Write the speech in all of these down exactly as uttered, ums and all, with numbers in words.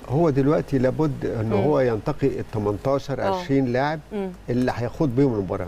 هو دلوقتي لابد ان مم. هو ينتقي ال تمنتاشر عشرين لاعب اللي هيخوض بيهم المباراه،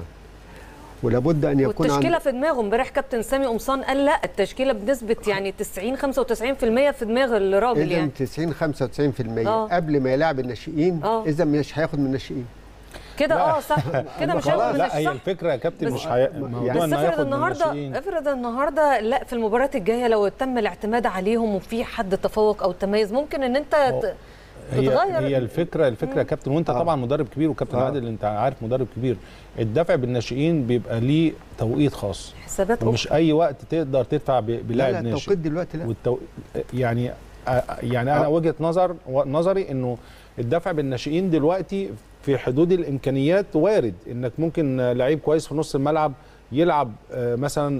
ولابد ان يكون والتشكيله عند... في دماغه. امبارح كابتن سامي قمصان قال لا، التشكيله بنسبه يعني تسعين خمسة وتسعين في المية في دماغ الراجل. يعني تسعين خمسة وتسعين في المية أوه. قبل ما يلعب الناشئين، اذا مش هياخد من الناشئين كده. اه صح كده، مش هياخد من لا هي الفكره يا كابتن مش هي... موضوع انه ياخد من الناشئين. افرض النهارده لا، في المباريات الجايه لو تم الاعتماد عليهم وفي حد تفوق او تميز، ممكن ان انت ت... هي هي الفكره الفكره يا كابتن، وانت آه. طبعا مدرب كبير، وكابتن آه. عادل انت عارف مدرب كبير. الدفع بالناشئين بيبقى ليه توقيت خاص، حسابات مش اي وقت تقدر تدفع بلاعب ناشئ. لا التوقيت دلوقتي لا. والتو... يعني يعني انا آه. وجهه نظر نظري انه الدفع بالناشئين دلوقتي في حدود الامكانيات. وارد انك ممكن لعيب كويس في نص الملعب يلعب مثلا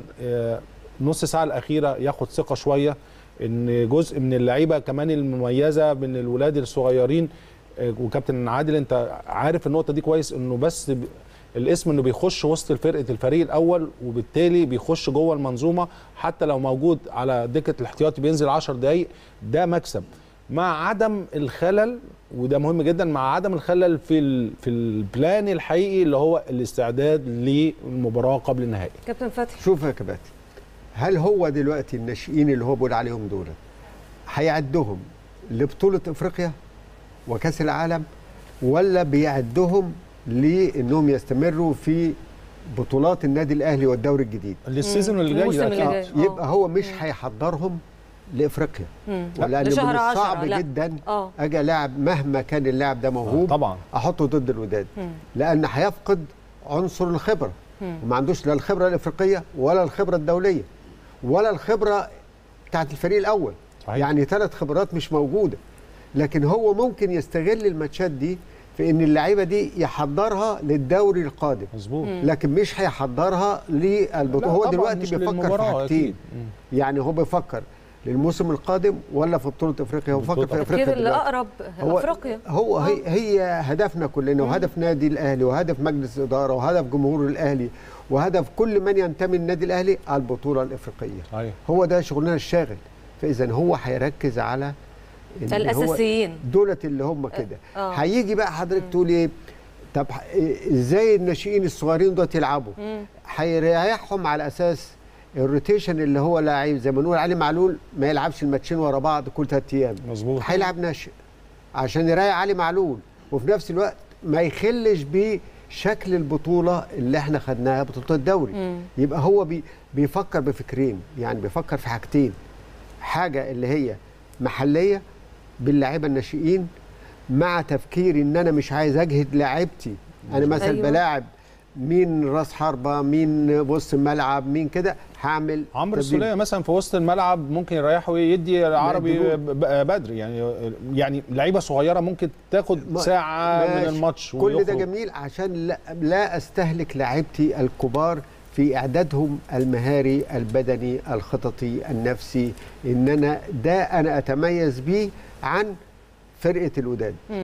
نص ساعه الاخيره ياخد ثقه شويه، ان جزء من اللعيبه كمان المميزه من الولاد الصغيرين. وكابتن عادل انت عارف النقطه دي كويس، انه بس الاسم انه بيخش وسط فرقه الفريق الاول، وبالتالي بيخش جوه المنظومه، حتى لو موجود على دكه الاحتياطي بينزل عشر دقائق، ده مكسب. مع عدم الخلل، وده مهم جدا، مع عدم الخلل في في البلان الحقيقي اللي هو الاستعداد للمباراه قبل النهائي. كابتن فتحي، شوف يا كابتن، هل هو دلوقتي الناشئين اللي هو بيقول عليهم دول هيعدهم لبطوله افريقيا وكاس العالم، ولا بيعدهم لانهم يستمروا في بطولات النادي الاهلي والدوري الجديد للسيزون اللي جاي؟ يبقى هو مش هيحضرهم لافريقيا، لان من الصعب جدا اجي لاعب مهما كان اللاعب ده موهوب طبعا احطه ضد الوداد، لان هيفقد عنصر الخبره، وما عندوش لا الخبره الافريقيه ولا الخبره الدوليه ولا الخبره بتاعت الفريق الاول. صحيح. يعني ثلاث خبرات مش موجوده. لكن هو ممكن يستغل الماتشات دي في ان اللعيبه دي يحضرها للدوري القادم. مظبوط. لكن مش هيحضرها للبطوله. هو دلوقتي بيفكر في حاجتين، يعني هو بيفكر للموسم القادم ولا في بطوله افريقيا؟ هو بيفكر في افريقيا كده اللي اقرب افريقيا. هو هي, هي هدفنا كلنا، وهدف نادي الاهلي، وهدف مجلس الاداره، وهدف جمهور الاهلي، وهدف كل من ينتمي للنادي الاهلي على البطوله الافريقيه. أيه. هو ده شغلنا الشاغل. فاذا هو هيركز على الاساسيين دولت اللي هم كده. هيجي بقى حضرتك تقول ايه؟ طب ازاي الناشئين الصغيرين دول يلعبوا؟ هيريحهم على اساس الروتيشن، اللي هو لعيب زي ما نقول علي معلول ما يلعبش الماتشين ورا بعض كل ثلاث ايام. مظبوط. هيلعب ناشئ عشان يريح علي معلول، وفي نفس الوقت ما يخلش بشكل البطوله اللي احنا خدناها، بطوله الدوري. مم. يبقى هو بي بيفكر بفكرين، يعني بيفكر في حاجتين، حاجه اللي هي محليه باللاعيبه الناشئين، مع تفكير ان انا مش عايز اجهد لاعيبتي. انا مثلا أيوة. بلاعب مين راس حربه، مين وسط الملعب، مين كده، هعمل عمرو السوليه مثلا في وسط الملعب ممكن يريحه ويدي عربي بدري، يعني يعني لعيبه صغيره ممكن تاخد ساعه من الماتش كل ويخرج. ده جميل عشان لا, لا استهلك لاعيبتي الكبار في اعدادهم المهاري البدني الخططي النفسي، ان انا ده انا اتميز بيه عن فرقه الوداد.